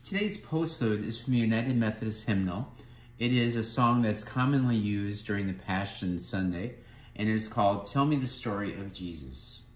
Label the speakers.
Speaker 1: Today's postlude is from the United Methodist Hymnal. It is a song that's commonly used during the Passion Sunday, and it is called "Tell Me the Story of Jesus."